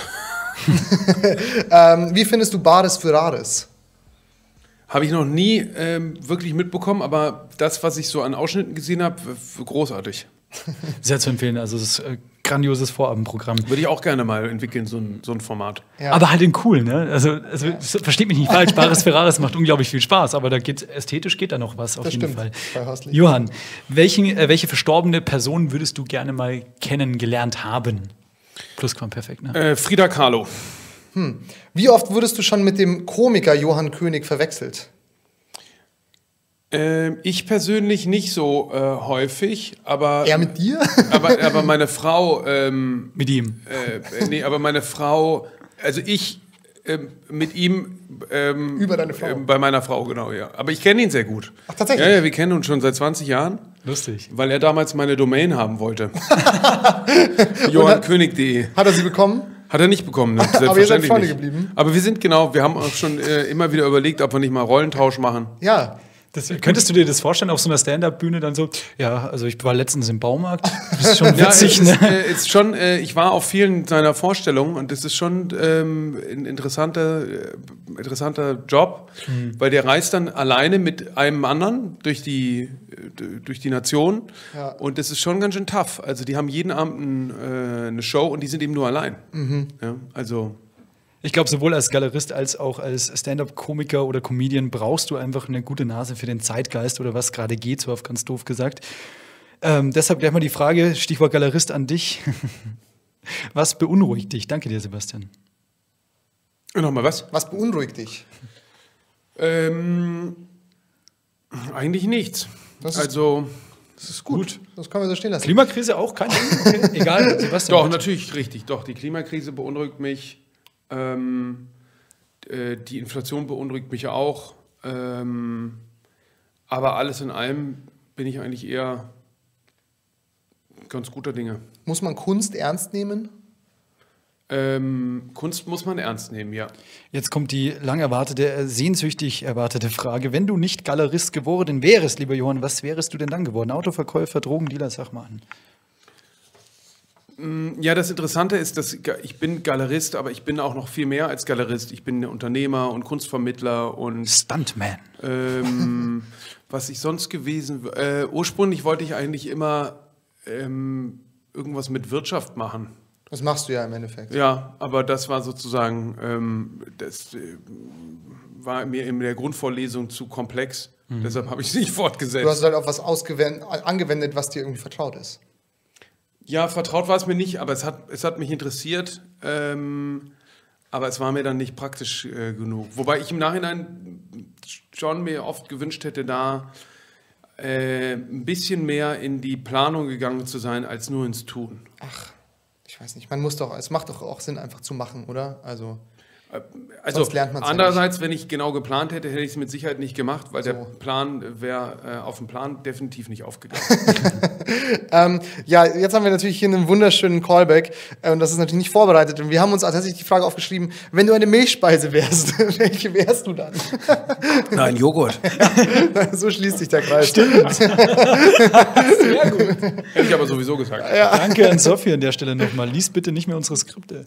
Wie findest du Bares für Rares? Habe ich noch nie wirklich mitbekommen, aber das, was ich so an Ausschnitten gesehen habe, großartig. Sehr zu empfehlen, also das ist grandioses Vorabendprogramm. Würde ich auch gerne mal entwickeln, so ein Format. Ja. Aber halt in cool, ne? Also versteht mich nicht falsch, Bares für Rares macht unglaublich viel Spaß, aber ästhetisch geht da noch was auf jeden Fall. Johann, welche verstorbene Person würdest du gerne mal kennengelernt haben? Plusquamperfekt, ne? Frida Kahlo. Wie oft wurdest du schon mit dem Komiker Johann König verwechselt? Ich persönlich nicht so häufig, aber... Er mit dir? aber meine Frau... Mit ihm. Nee, aber meine Frau... Also ich mit ihm... Über deine Frau? Bei meiner Frau, genau, ja. Aber ich kenne ihn sehr gut. Ach, tatsächlich? Ja, wir kennen uns schon seit 20 Jahren. Lustig. Weil er damals meine Domain haben wollte. johannkönig.de. Hat er sie bekommen? Hat er nicht bekommen, ne? Aber ihr seid Selbstverständlich Freunde nicht. geblieben? Aber wir haben auch schon immer wieder überlegt, ob wir nicht mal Rollentausch machen. Ja. Könntest du dir das vorstellen, auf so einer Stand-Up-Bühne dann so, ja, also ich war letztens im Baumarkt, das ist schon Ja, witzig, ne? ist schon, ich war auf vielen seiner Vorstellungen und das ist schon ein interessanter Job, weil der reist dann alleine mit einem anderen durch die Nation und das ist schon ganz schön tough. Also die haben jeden Abend eine Show und die sind eben nur allein. Ja, also... Ich glaube, sowohl als Galerist als auch als Stand-Up-Komiker oder Comedian brauchst du einfach eine gute Nase für den Zeitgeist oder was gerade geht, so auf ganz doof gesagt. Deshalb gleich mal die Frage, Stichwort Galerist an dich. Was beunruhigt dich? Danke dir, Sebastian. Nochmal was? Was beunruhigt dich? Eigentlich nichts. Das ist- Also... Das ist gut. Das können wir so stehen lassen. Klimakrise auch? Kein Ding? Okay. Egal, Sebastian. Doch, bitte. natürlich, richtig. Doch, die Klimakrise beunruhigt mich. Die Inflation beunruhigt mich auch. Aber alles in allem bin ich eigentlich eher ganz guter Dinge. Muss man Kunst ernst nehmen? Kunst muss man ernst nehmen, ja. Jetzt kommt die lang erwartete, sehnsüchtig erwartete Frage. Wenn du nicht Galerist geworden wärst, lieber Johann, was wärest du denn dann geworden? Autoverkäufer, Drogendealer, sag mal an. Ja, das Interessante ist, dass ich bin Galerist, aber ich bin auch noch viel mehr als Galerist. Ich bin Unternehmer und Kunstvermittler und Stuntman. was ich sonst gewesen ursprünglich wollte ich eigentlich immer irgendwas mit Wirtschaft machen. Das machst du ja im Endeffekt. Ja, aber das war sozusagen, das war mir in der Grundvorlesung zu komplex. Deshalb habe ich es nicht fortgesetzt. Du hast halt auf was angewendet, was dir irgendwie vertraut ist. Ja, vertraut war es mir nicht, aber es hat mich interessiert. Aber es war mir dann nicht praktisch genug. Wobei ich im Nachhinein schon mir oft gewünscht hätte, da ein bisschen mehr in die Planung gegangen zu sein, als nur ins Tun. Ach, ich weiß nicht. Es macht doch auch Sinn, einfach zu machen, oder? Also Also lernt man's ja andererseits, wenn ich genau geplant hätte, hätte ich es mit Sicherheit nicht gemacht, weil der So. Plan wäre auf dem Plan definitiv nicht aufgegangen. Ja, jetzt haben wir natürlich hier einen wunderschönen Callback und das ist natürlich nicht vorbereitet. Und wir haben uns tatsächlich die Frage aufgeschrieben, wenn du eine Milchspeise wärst, welche wärst du dann? Nein, Joghurt. So schließt sich der Kreis. Stimmt. Sehr gut. Hätte ich aber sowieso gesagt. Danke an Sophie an der Stelle nochmal. Lies bitte nicht mehr unsere Skripte.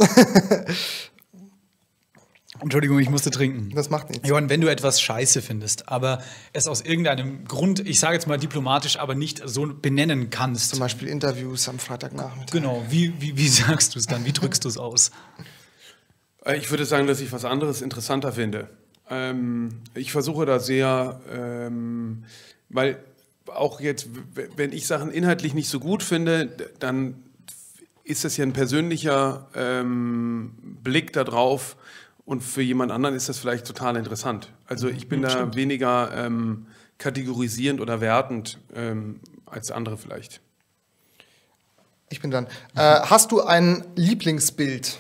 Entschuldigung, ich musste trinken. Das macht nichts. Johann, wenn du etwas scheiße findest, aber es aus irgendeinem Grund, ich sage jetzt mal diplomatisch, aber nicht so benennen kannst. Zum Beispiel Interviews am Freitagnachmittag. Genau, wie sagst du es dann? Wie drückst du es aus? Ich würde sagen, dass ich was anderes interessanter finde. Ich versuche da sehr, weil auch jetzt, wenn ich Sachen inhaltlich nicht so gut finde, dann ist das ja ein persönlicher Blick darauf und für jemand anderen ist das vielleicht total interessant. Also ich bin da weniger kategorisierend oder wertend als andere vielleicht. Ich bin dran. Hast du ein Lieblingsbild?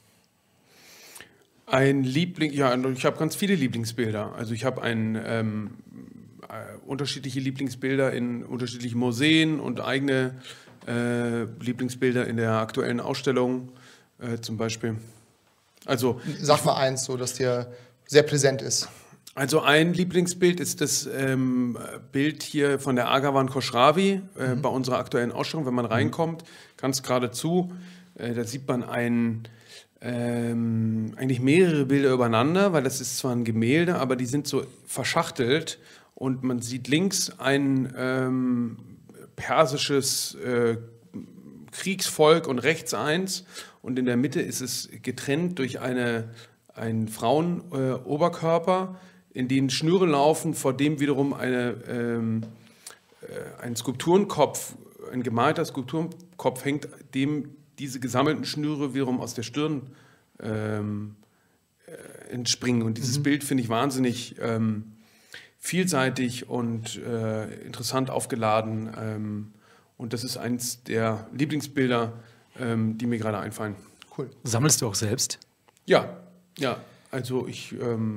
Ja, ich habe ganz viele Lieblingsbilder. Also ich habe unterschiedliche Lieblingsbilder in unterschiedlichen Museen und eigene Lieblingsbilder in der aktuellen Ausstellung zum Beispiel. Also Sag mal eins, so dass dir sehr präsent ist. Also ein Lieblingsbild ist das Bild hier von der Agavan Khosravi bei unserer aktuellen Ausstellung. Wenn man reinkommt, ganz geradezu, da sieht man eigentlich mehrere Bilder übereinander, weil das ist zwar ein Gemälde, aber die sind so verschachtelt und man sieht links ein persisches Kriegsvolk und rechts eins und in der Mitte ist es getrennt durch einen Frauenoberkörper, in denen Schnüre laufen, vor dem wiederum ein Skulpturenkopf, ein gemalter Skulpturenkopf hängt, dem diese gesammelten Schnüre wiederum aus der Stirn entspringen. Und dieses Bild finde ich wahnsinnig vielseitig und interessant aufgeladen. Und das ist eins der Lieblingsbilder, die mir gerade einfallen. Cool. Sammelst du auch selbst? Ja. Also ich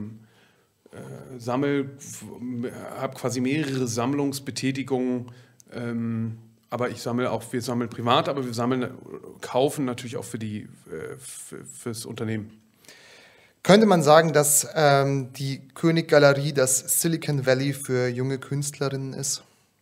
habe quasi mehrere Sammlungsbetätigungen, aber wir sammeln privat, aber wir kaufen natürlich auch fürs Unternehmen. Könnte man sagen, dass die König Galerie das Silicon Valley für junge Künstlerinnen ist?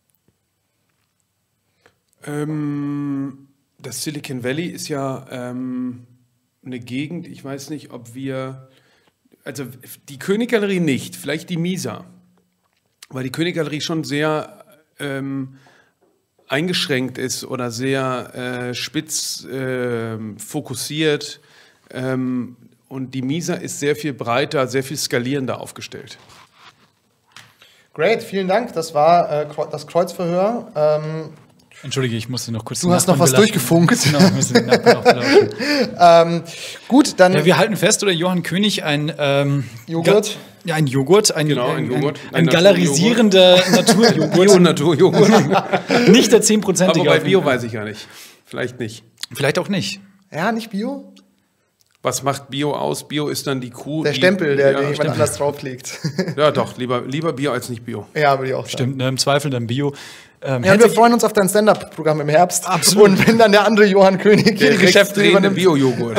Das Silicon Valley ist ja eine Gegend, ich weiß nicht, also die König Galerie nicht, vielleicht die Misa, weil die König Galerie schon sehr eingeschränkt ist oder sehr spitz fokussiert. Und die Misa ist sehr viel breiter, sehr viel skalierender aufgestellt. Great, vielen Dank. Das war das Kreuzverhör. Entschuldige, ich musste noch kurz... Du hast noch was durchgefunkt. Genau, ich musste den Nachbarn auch belauschen. Gut, dann... Ja, wir halten fest, oder Johann König, ein... Joghurt? Ja, ein Joghurt. Ein Joghurt. Ein galerisierender Naturjoghurt. Bio-Naturjoghurt. Nicht der 10%ige. Aber bei Bio weiß ich ja nicht. Vielleicht nicht. Vielleicht auch nicht. Ja, nicht Bio? Was macht Bio aus? Bio ist dann die Kuh. Der Stempel, den jemand anders drauflegt. Ja, doch, lieber Bio als nicht Bio. Ja, würde ich auch sagen. Stimmt, ne, im Zweifel dann Bio. Ja, wir freuen uns auf dein Stand-Up-Programm im Herbst. Absolut. Und wenn dann der andere Johann König Der rechtsdrehende Bio-Joghurt.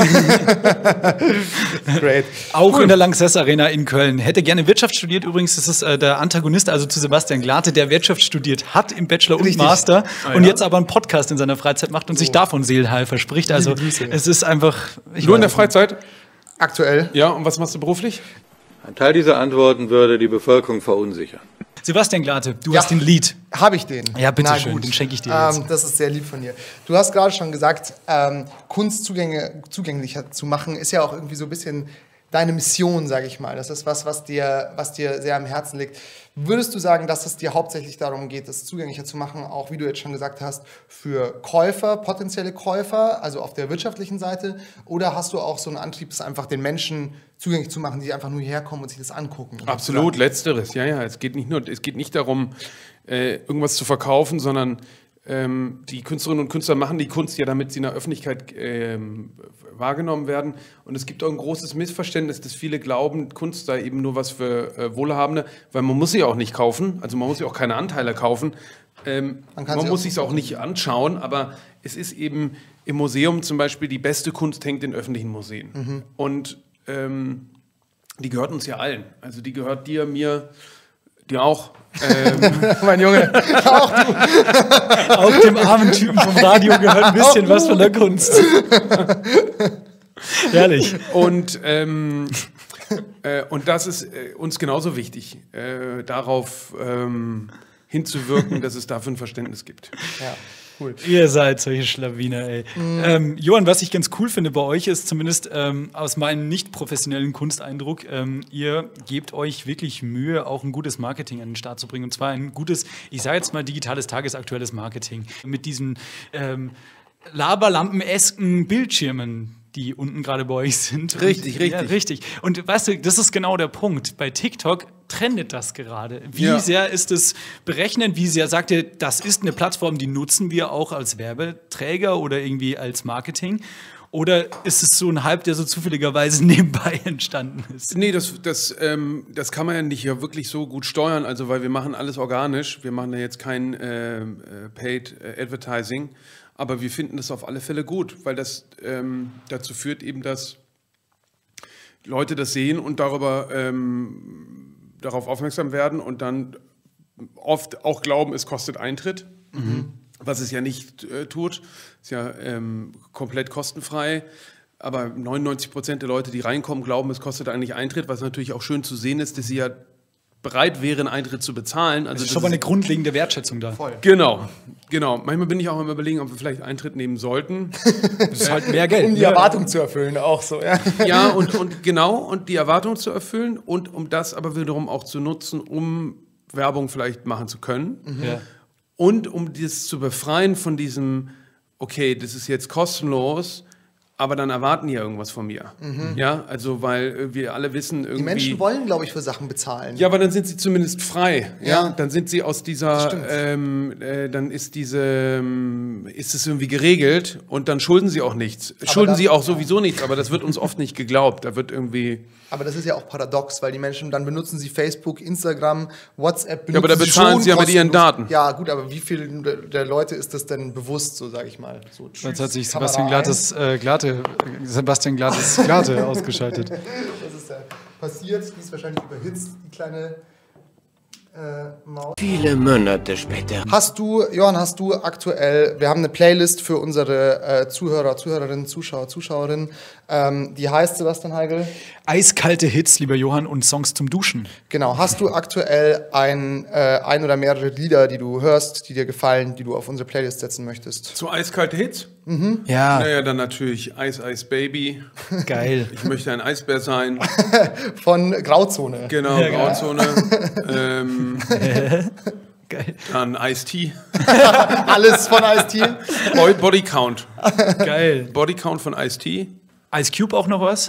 Great. Auch in der Lanxess Arena in Köln. Hätte gerne Wirtschaft studiert. Übrigens ist es der Antagonist, also zu Sebastian Glate, der Wirtschaft studiert hat im Bachelor und Richtig. Master Ah, und ja. jetzt aber einen Podcast in seiner Freizeit macht und sich davon Seelenheil verspricht. Also es ist einfach... Nur in der Freizeit? Aktuell. Ja, und was machst du beruflich? Ein Teil dieser Antworten würde die Bevölkerung verunsichern. Sebastian Glate, du Ja. hast den Lied. Habe ich den? Ja, bitte Na schön, gut. den schenke ich dir jetzt. Das ist sehr lieb von dir. Du hast gerade schon gesagt, Kunst zugänglicher zu machen, ist ja auch irgendwie so ein bisschen deine Mission, sage ich mal. Das ist was dir sehr am Herzen liegt. Würdest du sagen, dass es dir hauptsächlich darum geht, das zugänglicher zu machen, auch wie du jetzt schon gesagt hast, für Käufer, potenzielle Käufer, also auf der wirtschaftlichen Seite? Oder hast du auch so einen Antrieb, es einfach den Menschen zugänglich zu machen, die einfach nur hierher kommen und sich das angucken? Absolut, letzteres. Ja. Es geht nicht darum, irgendwas zu verkaufen, sondern die Künstlerinnen und Künstler machen die Kunst ja, damit sie in der Öffentlichkeit wahrgenommen werden. Und es gibt auch ein großes Missverständnis, dass viele glauben, Kunst sei eben nur was für Wohlhabende, weil man muss sie auch nicht kaufen, also man muss sie auch keine Anteile kaufen. Man muss sich es auch nicht anschauen, aber es ist eben im Museum zum Beispiel, die beste Kunst hängt in öffentlichen Museen. Und die gehört uns ja allen. Also die gehört dir, mir, dir auch. Mein Junge, auch du. Auch dem armen Typen vom Radio gehört ein bisschen was von der Kunst. Herrlich. Und das ist uns genauso wichtig, darauf hinzuwirken, dass es dafür ein Verständnis gibt. Ja, cool. Ihr seid solche Schlawiner, ey. Johann, was ich ganz cool finde bei euch ist, zumindest aus meinem nicht professionellen Kunsteindruck, ihr gebt euch wirklich Mühe, auch ein gutes Marketing an den Start zu bringen. Und zwar ein gutes, ich sage jetzt mal, digitales, tagesaktuelles Marketing. Mit diesen Laberlampen-esken Bildschirmen, die unten gerade bei euch sind. Richtig. Ja, richtig. Und weißt du, das ist genau der Punkt. Bei TikTok trendet das gerade. Wie Ja. sehr ist es berechnet? Wie sehr sagt ihr, das ist eine Plattform, die nutzen wir auch als Werbeträger oder irgendwie als Marketing? Oder ist es so ein Hype, der so zufälligerweise nebenbei entstanden ist? Nee, das kann man ja nicht wirklich so gut steuern, also weil wir machen alles organisch. Wir machen ja jetzt kein Paid Advertising, aber wir finden das auf alle Fälle gut, weil das dazu führt eben, dass Leute das sehen und darauf aufmerksam werden und dann oft auch glauben, es kostet Eintritt, was es ja nicht tut. Ist ja komplett kostenfrei. Aber 99% der Leute, die reinkommen, glauben, es kostet eigentlich Eintritt, was natürlich auch schön zu sehen ist, dass sie ja bereit wären, Eintritt zu bezahlen. Also Das ist schon mal eine grundlegende Wertschätzung da. Voll. Genau. Manchmal bin ich auch am Überlegen, ob wir vielleicht Eintritt nehmen sollten. Das ist halt mehr Geld. Um die Erwartung zu erfüllen, auch so, ja. Ja, und die Erwartung zu erfüllen und um das aber wiederum auch zu nutzen, um Werbung vielleicht machen zu können. Ja. Und um das zu befreien von diesem, okay, das ist jetzt kostenlos, aber dann erwarten die ja irgendwas von mir. Ja, also weil wir alle wissen irgendwie... Die Menschen wollen, glaube ich, für Sachen bezahlen. Ja, aber dann sind sie zumindest frei. Ja, Ja. dann sind sie aus dieser, dann ist ist es irgendwie geregelt und dann schulden sie auch nichts. Schulden sie auch sowieso nichts, aber das wird uns oft nicht geglaubt. Da wird irgendwie... Aber das ist ja auch paradox, weil die Menschen, dann benutzen sie Facebook, Instagram, WhatsApp, Ja, aber da bezahlen sie ja mit ihren Daten. Ja, gut, aber wie viel der Leute ist das denn bewusst, so sage ich mal? So, Jetzt hat sich Kamera Sebastian Glate ausgeschaltet. Das ist ja passiert, die ist wahrscheinlich überhitzt, die kleine Maus. Viele Monate später. Johann, hast du aktuell, wir haben eine Playlist für unsere Zuhörerinnen, Zuschauer, Zuschauerinnen, die heißt, Sebastian Heigl? Eiskalte Hits, lieber Johann, und Songs zum Duschen. Genau, hast du aktuell ein oder mehrere Lieder, die du hörst, die dir gefallen, die du auf unsere Playlist setzen möchtest? So eiskalte Hits? Ja, Naja, dann natürlich Ice Ice Baby. geil. Ich möchte ein Eisbär sein. Von Grauzone. Genau, Grauzone. Geil. Dann Ice-T. Alles von Ice-T. Body Count. Geil. Body Count von Ice-T. Ice Cube auch noch was?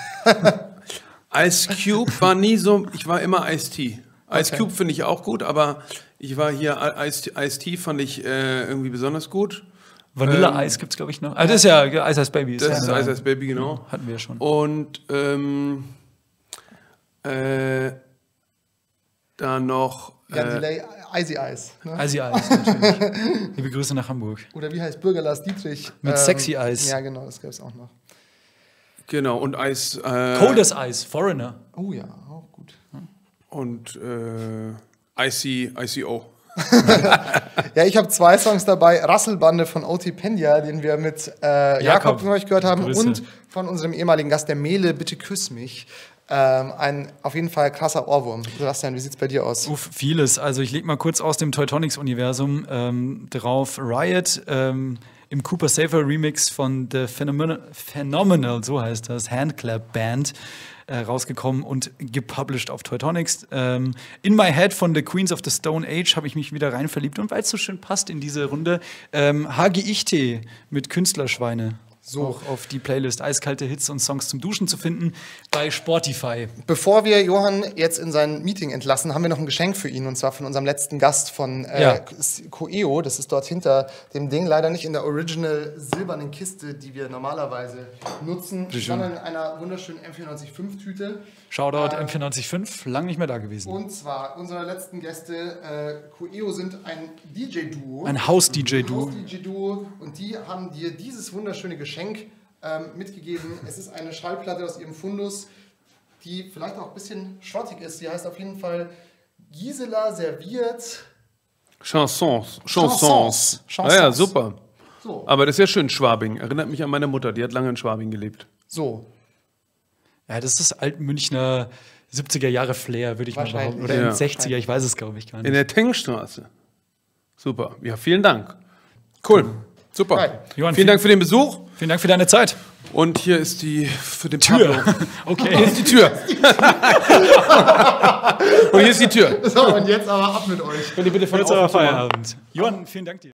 Ice Cube war nie so, ich war immer Ice-T. Ice Cube finde ich auch gut, aber ich war hier, Ice-T fand ich irgendwie besonders gut. Vanilla Ice gibt's, glaube ich, noch. Ah, das ist ja Ice Ice Baby. Das ist ja, Ice Ice Baby, genau. Hatten wir ja schon. Und dann noch Jan Delay, Icy Ice. Ne? Icy Ice, natürlich. Liebe Grüße nach Hamburg. Oder wie heißt Bürger Lars Dietrich? Mit Sexy Ice. Ja, genau, das gab es auch noch. genau und Ice Coldest Ice, Foreigner. Oh ja, auch gut. und ICO. Ja, ich habe 2 Songs dabei. Rasselbande von O.T. Pendia, den wir mit Jakob von euch gehört haben. Grüße. Und von unserem ehemaligen Gast, der Mele, Bitte küss mich. Ein auf jeden Fall krasser Ohrwurm. Sebastian, wie sieht's bei dir aus? Uff, vieles. Also ich lege mal kurz aus dem Teutonics-Universum drauf. Riot im Cooper Safer Remix von The Phenomenal, so heißt das, Handclap Band, rausgekommen und gepublished auf Teutonics. In My Head von The Queens of the Stone Age habe ich mich wieder rein verliebt. Und weil es so schön passt in diese Runde, Hagi Ichte mit Künstlerschweine. So. Auch auf die Playlist Eiskalte Hits und Songs zum Duschen zu finden bei Spotify. Bevor wir Johann jetzt in sein Meeting entlassen, haben wir noch ein Geschenk für ihn. Und zwar von unserem letzten Gast von Coeo. Das ist dort hinter dem Ding. Leider nicht in der original silbernen Kiste, die wir normalerweise nutzen, sondern in einer wunderschönen M495-Tüte. Shoutout M495, lang nicht mehr da gewesen. Und zwar unsere letzten Gäste, Coeo sind ein DJ-Duo. Ein House-DJ-Duo. House-DJ-Duo. Und die haben dir dieses wunderschöne Geschenk mitgegeben. Es ist eine Schallplatte aus ihrem Fundus, die vielleicht auch ein bisschen schrottig ist. Die heißt auf jeden Fall Gisela serviert Chansons. Chansons. Ah ja, super. So. Aber das ist ja schön, Schwabing. Erinnert mich an meine Mutter, die hat lange in Schwabing gelebt. So. Ja, das ist Altmünchner 70er Jahre Flair, würde ich mal Wahrscheinlich. behaupten. Oder Ja. in 60er, ich weiß es, glaube ich, gar In nicht. der Tengstraße. Super. Ja, vielen Dank. Cool. Super. Geil. Johann, Vielen Dank für den Besuch. Vielen Dank für deine Zeit. Und hier ist die für den Tür. Pablo. Okay. Hier ist die Tür. Und hier ist die Tür. So, und jetzt aber ab mit euch. Könnt ihr bitte von Jetzt aber außen zumachen? Feierabend. Johann, vielen Dank dir.